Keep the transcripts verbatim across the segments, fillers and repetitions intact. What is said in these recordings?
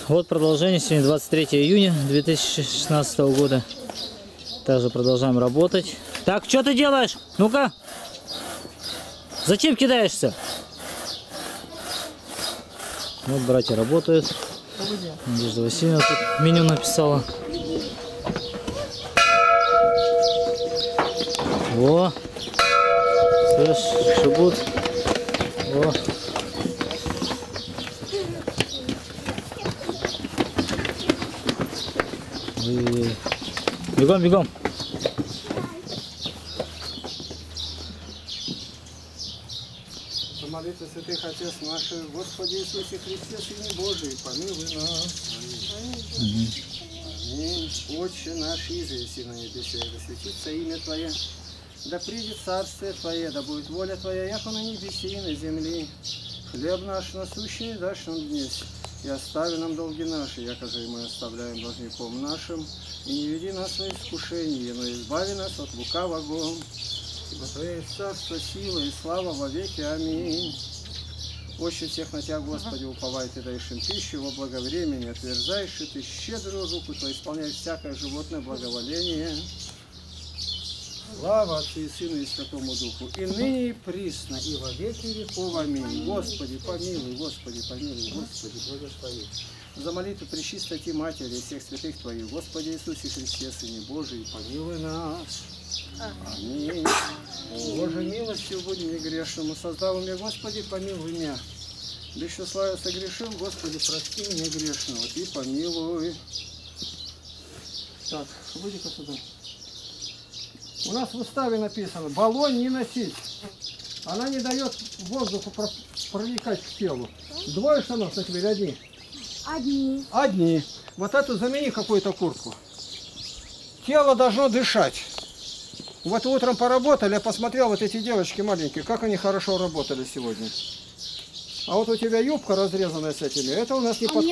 Вот продолжение. Сегодня двадцать третье июня две тысячи шестнадцатого года. Также продолжаем работать. Так, что ты делаешь? Ну-ка. Зачем кидаешься? Вот братья работают. Надежда Васильевна тут меню написала. Во. Слышь, шибут. Во. Бегом, бегом. Молитва святых Отец наш, Господи Иисусе Христе, Сыне Божий, помилуй нас. Аминь. Аминь. Отче наш, иже на небесе, да светится имя Твое, да придет царствие Твое, да будет воля Твоя, яко на небесе и на земле. Хлеб наш насущный дашь нам днесь, и остави нам долги наши, яко же и мы оставляем должником нашим, и не веди нас во искушение, но избави нас от лукавого. Ибо Твое есть царство, сила и слава во веки. Аминь. Отче, всех на Тебя, Господи, уповай, Ты даешь им пищу во благовремени, отверзаешь, и Ты щедрую руку Твою исполняешь всякое животное благоволение. Слава Отцу и Сыну и Святому Духу, и ныне и присно, и во веки веков. Аминь. Господи, помилуй, Господи, помилуй, Господи, благослови. За молитву Пречистой Матери и всех святых Твоих, Господи Иисусе Христе, Сыне Божий, помилуй нас. Аминь. Боже, милостью будем негрешному, создал меня, Господи, помилуй меня. Лично славя согрешил, Господи, прости меня грешного, и помилуй. Так, выйди-ка сюда. У нас в уставе написано, баллон не носить. Она не дает воздуху проникать к телу. Двое штанов на тебе или одни? Одни. Одни. Вот эту замени какую-то куртку. Тело должно дышать. Вот утром поработали, я посмотрел, вот эти девочки маленькие, как они хорошо работали сегодня. А вот у тебя юбка разрезанная с этими, это у нас не подходит.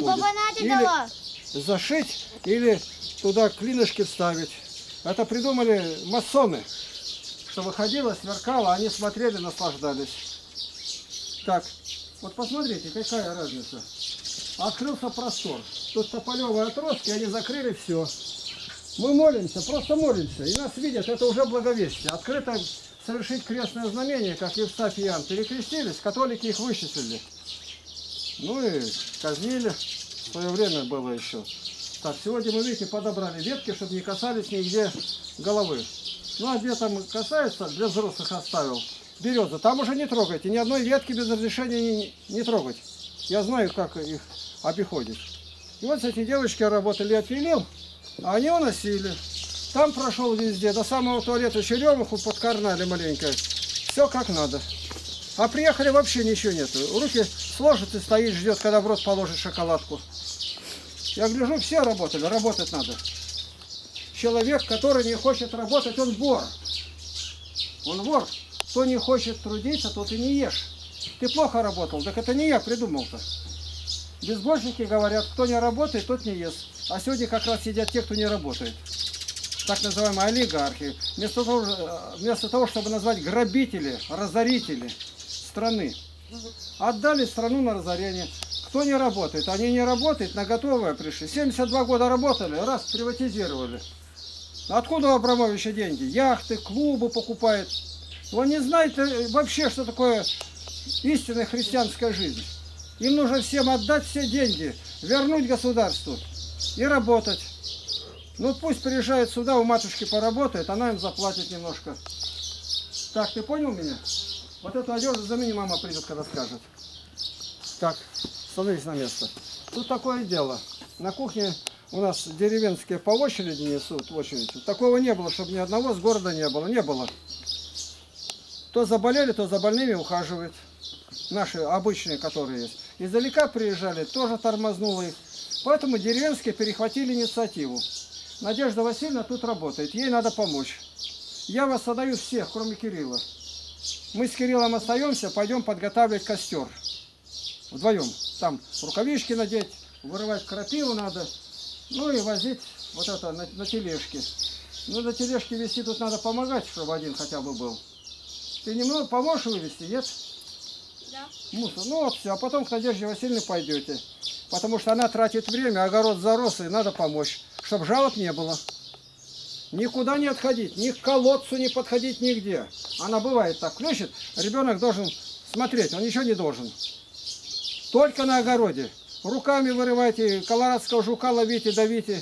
Или зашить, или туда клинышки вставить. Это придумали масоны, что выходило, сверкало, они смотрели, наслаждались. Так, вот посмотрите, какая разница. Открылся простор. Тут тополевые отростки, они закрыли все. Мы молимся, просто молимся, и нас видят, это уже благовестие. Открыто совершить крестное знамение, как Евстафий и Иоанн, перекрестились, католики их вычислили. Ну и казнили, в свое время было еще. Так, сегодня мы, видите, подобрали ветки, чтобы не касались нигде головы. Ну а где там касается, для взрослых оставил. Береза, там уже не трогайте, ни одной ветки без разрешения не, не трогать. Я знаю, как их обиходить. И вот эти девочки работали, отвелил. А они уносили. Там прошел везде, до самого туалета черемуху подкарнали маленько. Все как надо. А приехали, вообще ничего нету. Руки сложит и стоит, ждет, когда в рот положит шоколадку. Я гляжу, все работали, работать надо. Человек, который не хочет работать, он вор. Он вор. Кто не хочет трудиться, тот и не ешь. Ты плохо работал, так это не я придумал-то. Безбожники говорят, кто не работает, тот не ест. А сегодня как раз сидят те, кто не работает. Так называемые олигархи. Вместо того, вместо того, чтобы назвать грабители, разорители страны, отдали страну на разорение. Кто не работает? Они не работают, на готовое пришли. семьдесят два года работали, раз приватизировали. Откуда у Абрамовича деньги? Яхты, клубы покупает. Он не знает вообще, что такое истинная христианская жизнь. Им нужно всем отдать все деньги, вернуть государству и работать. Ну пусть приезжает сюда, у матушки поработает, она им заплатит немножко. Так, ты понял меня? Вот эту одежду замени, мама придет, когда скажет. Так, становись на место. Тут такое дело. На кухне у нас деревенские по очереди несут, в очередь. Такого не было, чтобы ни одного с города не было. Не было. То заболели, то за больными ухаживают. Наши обычные, которые есть. Издалека приезжали, тоже тормознуло их. Поэтому деревенские перехватили инициативу. Надежда Васильевна тут работает, ей надо помочь. Я вас отдаю всех, кроме Кирилла. Мы с Кириллом остаемся, пойдем подготавливать костер. Вдвоем. Там рукавички надеть, вырывать крапиву надо. Ну и возить вот это на, на тележке. Ну на тележке вести тут надо помогать, чтобы один хотя бы был. Ты немного поможешь вывести, нет? Да. Мусор. Ну вот все, а потом к Надежде Васильевне пойдете. Потому что она тратит время, огород зарос, и надо помочь, чтобы жалоб не было. Никуда не отходить, ни к колодцу не подходить нигде. Она бывает так включит, ребенок должен смотреть, он ничего не должен. Только на огороде. Руками вырывайте, колорадского жука ловите, давите.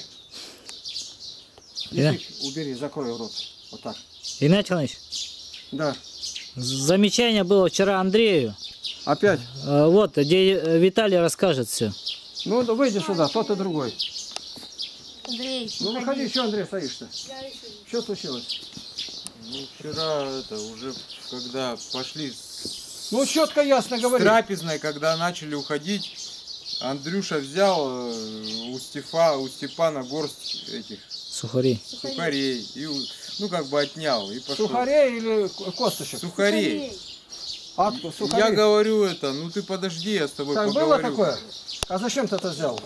Язык убери, закрой рот. Вот так. Игнатий Иванович, да. Замечание было вчера Андрею. Опять? Э, Вот, где Виталий расскажет все. Ну, выйди сюда, тот и другой. Андрей, Ну, выходи, что, Андрей, стоишь-то? Что случилось? Ну, вчера, это, уже, когда пошли с, Ну, четко, ясно с говори. трапезной, когда начали уходить, Андрюша взял э, у, Стефа, у Степана горсть этих Сухари. сухарей, и, у- ну, как бы отнял, и пошел. Сухарей или косточек? Сухарей. А, сухарей. Я говорю это, ну ты подожди, я с тобой Так, было поговорю. такое? А зачем ты это взял?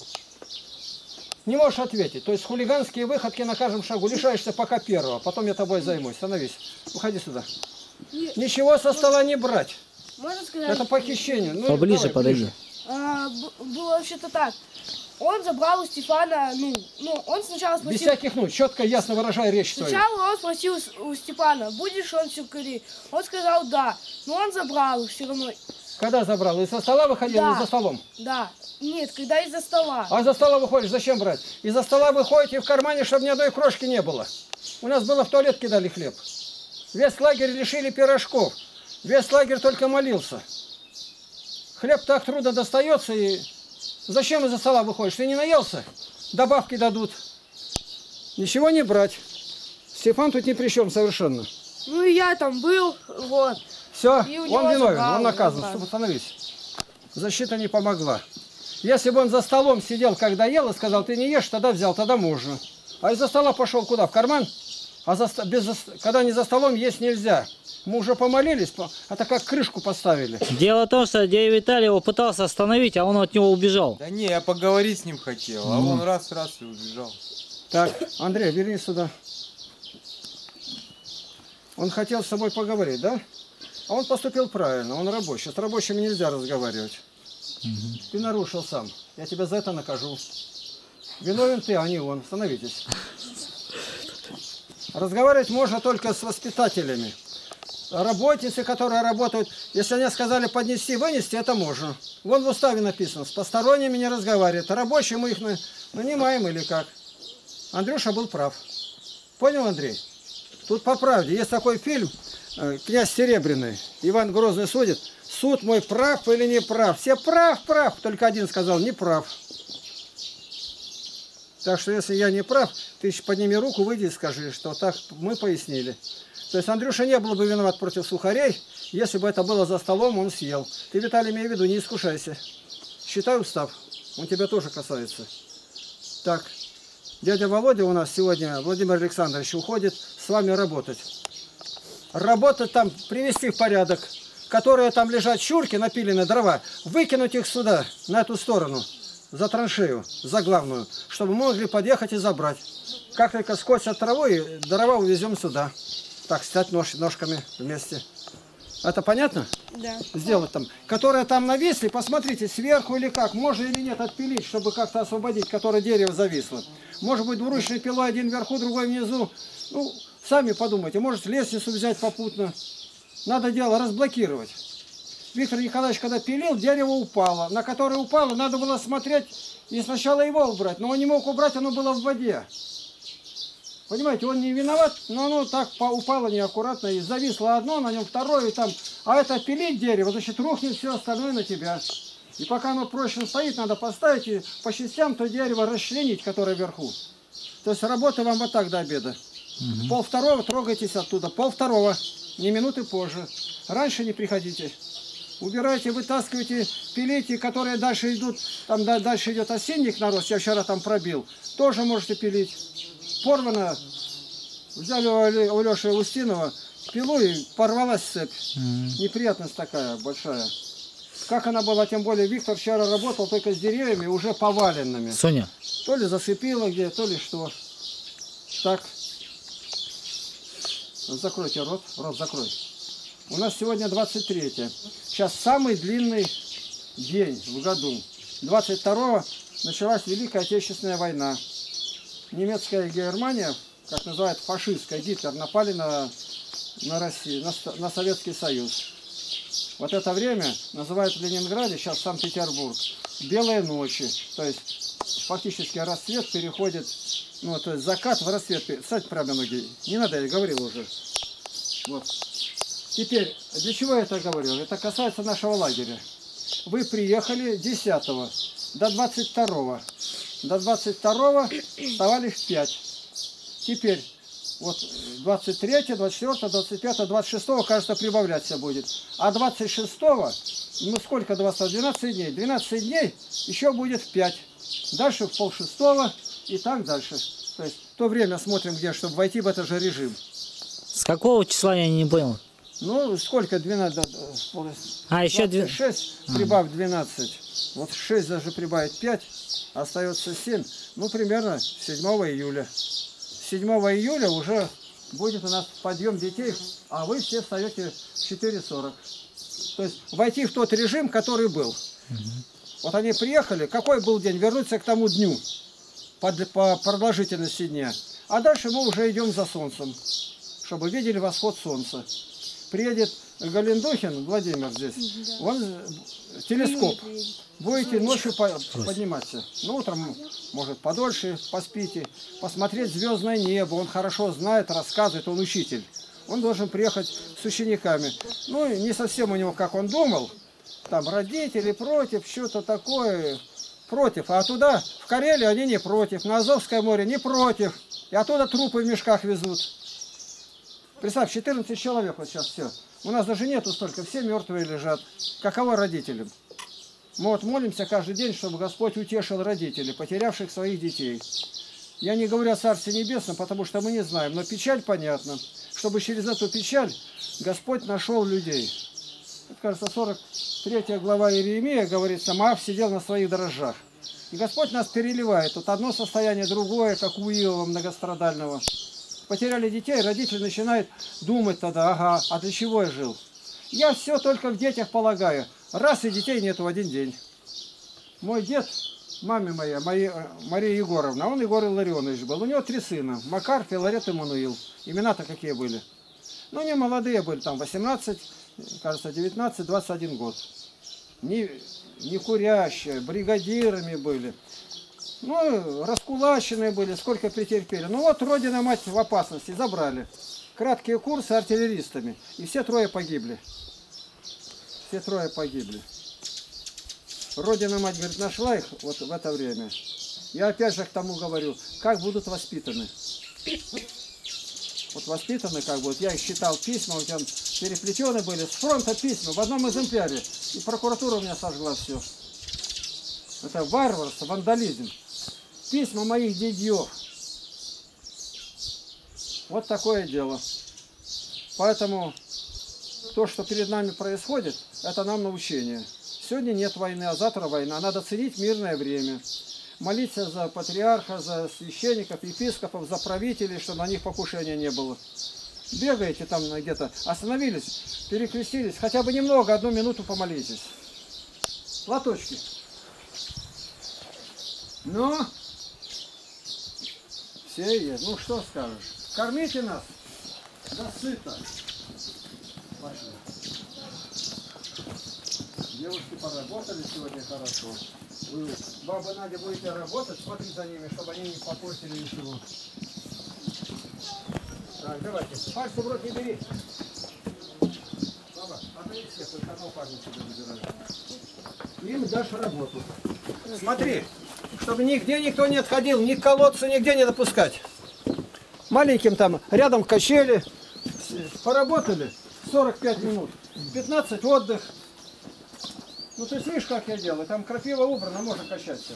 Не можешь ответить. То есть хулиганские выходки на каждом шагу. Лишаешься пока первого. Потом я тобой займусь. Становись. Уходи сюда. Ничего со стола не брать. можно сказать? Это похищение. Ну, Поближе давай, подойди. ближе. А, б- было вообще-то так. Он забрал у Степана, ну, ну, он сначала Без спросил... всяких, ну, четко, ясно выражай речь свою. Сначала он спросил с- у Степана, будешь он сюкари? Он сказал да, но он забрал их все равно. Когда забрал? Из-за стола выходил Да. или за столом? Да, нет, когда из-за стола. А за стола выходишь, зачем брать? Из-за стола выходите в кармане, чтобы ни одной крошки не было. У нас было в туалет кидали хлеб. Весь лагерь лишили пирожков. Весь лагерь только молился. Хлеб так трудно достается, и зачем из-за стола выходишь? Ты не наелся? Добавки дадут. Ничего не брать. Степан тут ни при чем совершенно. Ну и я там был, вот. Все, И у он него виновен, забрал, он наказан. забрал. Чтобы остановись. Защита не помогла. Если бы он за столом сидел, когда ел, и сказал, ты не ешь, тогда взял, тогда можно. А из-за стола пошел куда? В карман? А за, ст- без, за- когда не за столом, есть нельзя. Мы уже помолились, по- это как крышку поставили. Дело в том, что дядя Виталий его пытался остановить, а он от него убежал. Да не, я поговорить с ним хотел, а он раз-раз и убежал. Так, Андрей, вернись сюда. Он хотел с тобой поговорить, да? А он поступил правильно, он рабочий. С рабочими нельзя разговаривать. Ты нарушил сам. Я тебя за это накажу. Виновен ты, а не он. Становитесь. Разговаривать можно только с воспитателями. Работницы, которые работают, если они сказали поднести, вынести, это можно. Вон в уставе написано, с посторонними не разговаривают. Рабочие мы их на- нанимаем или как. Андрюша был прав. Понял, Андрей? Тут по правде. Есть такой фильм э, «Князь Серебряный». Иван Грозный судит. Суд мой прав или не прав? Все прав, прав. Только один сказал не прав. Так что если я не прав, ты еще подними руку, выйди и скажи, что так мы пояснили. То есть Андрюша не был бы виноват против сухарей, если бы это было за столом, он съел. Ты, Виталий, имей в виду, не искушайся. Считай устав. Он тебя тоже касается. Так, дядя Володя у нас сегодня, Владимир Александрович, уходит с вами работать. Работать там, привести в порядок. Которые там лежат щурки, напиленные дрова, выкинуть их сюда, на эту сторону, за траншею, за главную, чтобы мы могли подъехать и забрать. Как только скотчат травой, дрова увезем сюда. Так, стать нож, ножками вместе. Это понятно? Да. Сделать там. Которые там нависли, посмотрите, сверху или как, можно или нет отпилить, чтобы как-то освободить, которое дерево зависло. Может быть, двуручной пилой один вверху, другой внизу. Ну, сами подумайте, может лестницу взять попутно. Надо дело разблокировать. Виктор Николаевич, когда пилил, дерево упало. На которое упало, надо было смотреть и сначала его убрать. Но он не мог убрать, оно было в воде. Понимаете, он не виноват, но оно так упало неаккуратно и зависло одно, на нем второе, и там. А это пилить дерево, значит, рухнет все остальное на тебя. И пока оно прочно стоит, надо поставить и по частям то дерево расчленить, которое вверху. То есть работа вам вот так до обеда. Угу. Пол второго трогайтесь оттуда, пол второго. Не минуты позже. Раньше не приходите. Убирайте, вытаскивайте, пилите, которые дальше идут, там дальше идет осенник нарост, я вчера там пробил. Тоже можете пилить. Порвано. Взяли у Леши Устинова пилу и порвалась цепь. Mm-hmm. Неприятность такая большая. Как она была, тем более Виктор вчера работал только с деревьями, уже поваленными. Соня. То ли засыпило где, то ли что. Так. Закройте рот, рот закрой. У нас сегодня двадцать третье. Сейчас самый длинный день в году. двадцать второго началась Великая Отечественная война. Немецкая Германия, как называют фашистская, Гитлер, напали на, на Россию, на, на Советский Союз. Вот это время называют в Ленинграде, сейчас Санкт-Петербург, белые ночи. То есть фактически рассвет переходит, ну, то есть закат в рассвет. Кстати, правда, ноги. Не надо, я говорил уже. Вот. Теперь, для чего я это говорил? Это касается нашего лагеря. Вы приехали десятого до двадцать второго. До двадцать второго вставали в пять. Теперь, вот двадцать третьего, двадцать четвёртого, двадцать пятого, двадцать шестого, кажется, прибавляться будет. А двадцать шестого, ну сколько двадцать, двенадцать дней. двенадцать дней еще будет в пять. Дальше в полшестого и так дальше. То есть, в то время смотрим, где, чтобы войти в этот же режим. С какого числа, я не понял? Ну, сколько? двенадцать, А, еще двадцать шесть, прибавь двенадцать. Вот шесть даже прибавить пять, остается семь. Ну, примерно седьмого июля. седьмого июля уже будет у нас подъем детей, а вы все встаете в четыре сорок. То есть войти в тот режим, который был. Угу. Вот они приехали, какой был день? Вернуться к тому дню по, по продолжительности дня. А дальше мы уже идем за солнцем, чтобы видели восход солнца. Приедет Галендухин, Владимир здесь, да. Он телескоп. Будете ночью по подниматься. Ну, утром, может, подольше поспите, посмотреть звездное небо. Он хорошо знает, рассказывает, он учитель. Он должен приехать с учениками. Ну, не совсем у него, как он думал. Там родители против, что-то такое против. А туда, в Карелию, они не против. На Азовское море не против. И оттуда трупы в мешках везут. Представь, четырнадцать человек вот сейчас все. У нас даже нету столько, все мертвые лежат. Каково родителям? Мы вот молимся каждый день, чтобы Господь утешил родителей, потерявших своих детей. Я не говорю о Царстве Небесном, потому что мы не знаем, но печаль понятна. Чтобы через эту печаль Господь нашел людей. Это, кажется, сорок третья глава Иеремия говорит, Моав сидел на своих дрожжах. И Господь нас переливает. Тут одно состояние, другое, как у Иова многострадального. Потеряли детей, родители начинают думать тогда, ага, а для чего я жил? Я все только в детях полагаю. Раз и детей нету в один день. Мой дед, маме моя, моей, Мария Егоровна, он Егор Илларионович был. У него три сына, Макар, Филарет и Мануил. Имена-то какие были? Ну, они молодые были, там восемнадцать, кажется, девятнадцать, двадцать один год. Не, не курящие, бригадирами были. Ну, раскулаченные были, сколько претерпели. Ну вот, Родина-мать в опасности, забрали. Краткие курсы артиллеристами. И все трое погибли. Все трое погибли. Родина-мать, говорит, нашла их вот в это время. Я опять же к тому говорю, как будут воспитаны. Вот воспитаны, как бы, вот я их читал письма, вот там переплетены были, с фронта письма, в одном экземпляре. И прокуратура у меня сожгла все. Это варварство, вандализм. Письма моих дядьев. Вот такое дело. Поэтому то, что перед нами происходит, это нам научение. Сегодня нет войны, а завтра война. Надо ценить мирное время. Молиться за патриарха, за священников, епископов, за правителей, чтобы на них покушения не было. Бегаете там где-то, остановились, перекрестились, хотя бы немного, одну минуту помолитесь. Платочки. Ну, все есть. Ну, что скажешь? Кормите нас. Да сыто. Пошли. Девушки поработали сегодня хорошо. Вы, баба Надя, будете работать, смотрите за ними, чтобы они не попортили ничего. Так, давайте. Пальцы в рот не бери. Баба, отдай всех, только одного парня сюда забирай. Им дашь работу. Смотри, чтобы нигде никто не отходил, ни к колодцу, нигде не допускать. Маленьким там, рядом качели, поработали сорок пять минут, пятнадцать отдых. Ну ты видишь, как я делаю, там крапива убрана, можно качаться.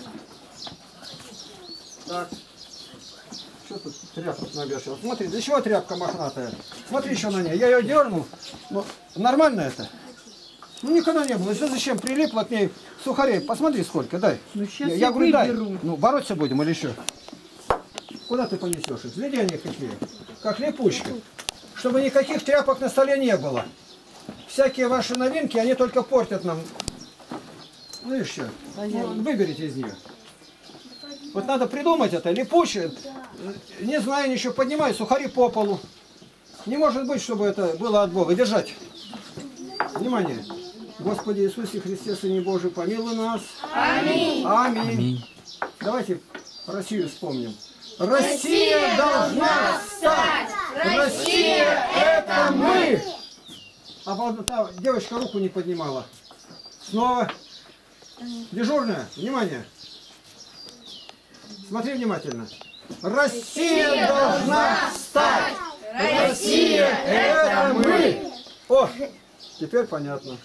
Так, что тут тряпок навешал? Смотри, для чего тряпка мохнатая? Смотри еще на ней, я ее дернул, ну, нормально это? Ну никогда не было, если зачем прилипло к ней сухарей, посмотри сколько, дай. Ну, сейчас я, я говорю, дай. Ну бороться будем или что? Куда ты понесешь их? Гляди они какие, как липучка. Чтобы никаких тряпок на столе не было. Всякие ваши новинки, они только портят нам Ну и что? Ну, выберите из нее. Вот надо придумать это. Липучее, не знаю ничего, поднимай сухари по полу. Не может быть, чтобы это было от Бога. Держать. Внимание. Господи Иисусе Христе, Сыне Божий, помилуй нас. Аминь. Аминь. Аминь. Давайте Россию вспомним. Россия должна стать. Россия это мы. А вот та девочка руку не поднимала. Снова. Дежурная. Внимание. Смотри внимательно. Россия должна стать. Россия это мы. О, теперь понятно.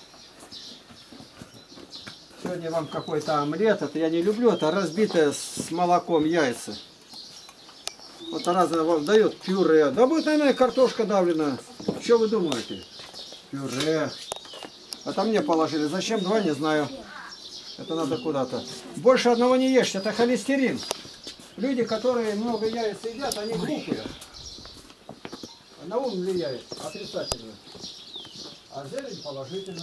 Сегодня вам какой-то омлет. Это я не люблю. Это разбитое с молоком яйца. Вот разное вам дает пюре. Да будет, наверное, картошка давленная. Что вы думаете? Пюре. Это мне положили. Зачем? Два, не знаю. Это надо куда-то. Больше одного не ешьте. Это холестерин. Люди, которые много яиц едят, они глупые. На ум влияет отрицательно. А зелень положительно.